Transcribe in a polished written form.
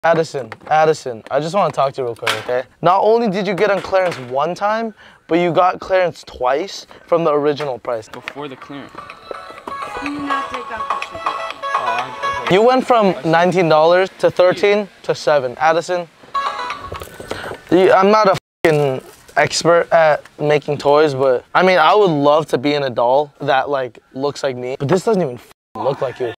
Addison, I just want to talk to you real quick, okay? Not only did you get on clearance one time, but you got clearance twice from the original price. Before the clearance. Can you not take off the shipping? You went from $19 to $13 to $7. Addison, I'm not a fucking expert at making toys, but I mean, I would love to be in a doll that like looks like me, but this doesn't even look like you.